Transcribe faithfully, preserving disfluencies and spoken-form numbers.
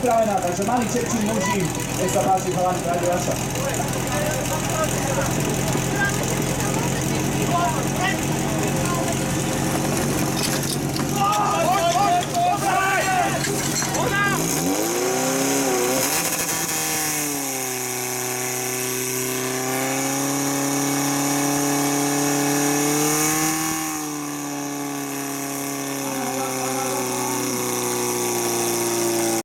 pripravená, takže malý Čepčín muží, nech sa páči, chalani, Rade Vaša.